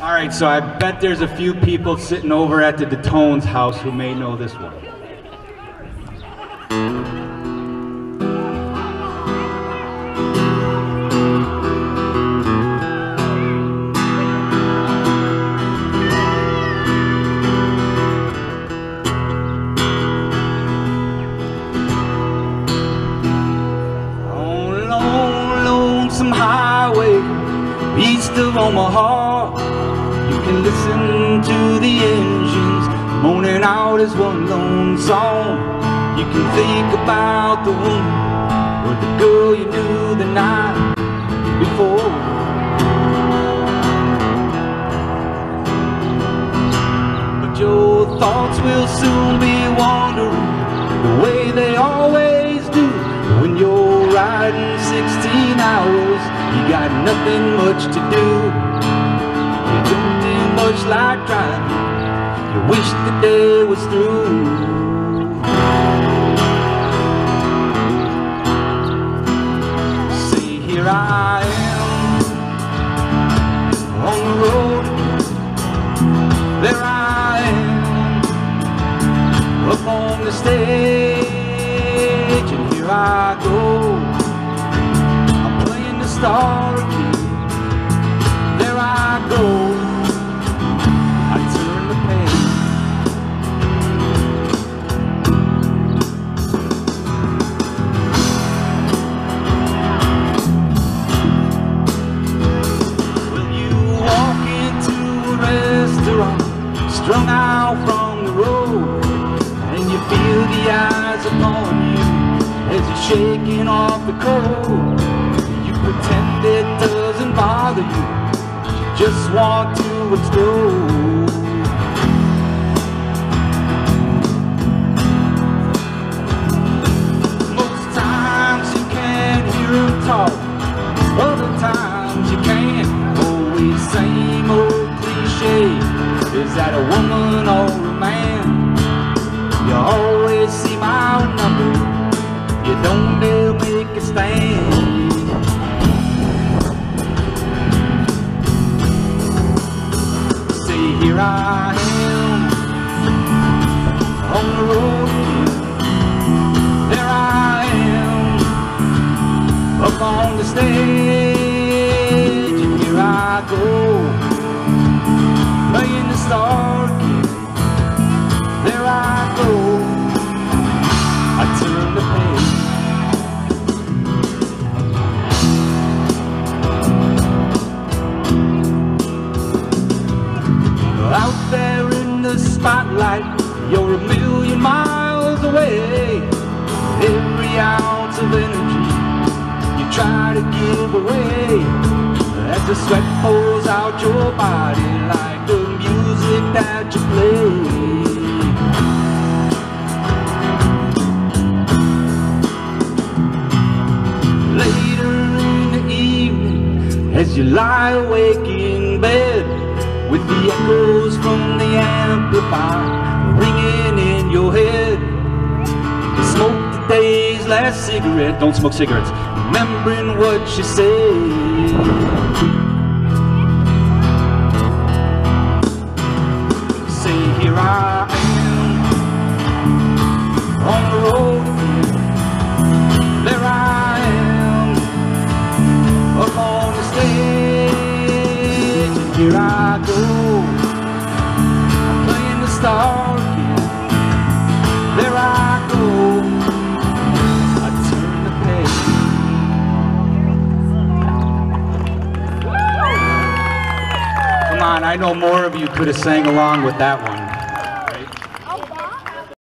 All right, so I bet there's a few people sitting over at the DeTones house who may know this one. On lone, lonesome highway east of Omaha, you can listen to the engines moaning out as one lone song. You can think about the woman or the girl you knew the night before. But your thoughts will soon be wandering the way they always do. When you're riding 16 hours, you got nothing much to do. You don't do much like driving, you wish the day was through. See, here I am on the road again. There I am up on the stage, and here I go. I'm playing the star again. There I go. Strung out from the road, and you feel the eyes upon you as you're shaking off the cold. You pretend it doesn't bother you, you just want to explode. Most times you can't hear him talk, other times you can. Always same old cliche. Is that a woman or a man? You always see my number, you don't dare make a stand. See, here I am on the road again. There I am up on the stage, and here I go. Playing the star again. There I go. I turn the page. Out there in the spotlight, you're a million miles away. Every ounce of energy you try to give away, as the sweat pours out your body like the music that you play. Later in the evening, as you lie awake in bed, with the echoes from the amplifier ringing in your head, you smoke the day's last cigarette. Don't smoke cigarettes, remembering what you said. Here I am on the road again. There I am up on the stage, and here I go. I'm playing the star again. There I go. I turn the page. Come on, I know more of you could have sang along with that one.